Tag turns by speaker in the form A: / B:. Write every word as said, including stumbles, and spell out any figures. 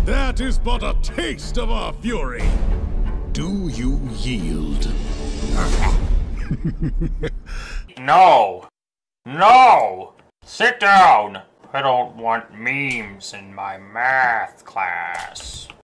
A: That is but a taste of our fury. Do you yield?
B: No. No! Sit down! I don't want memes in my math class.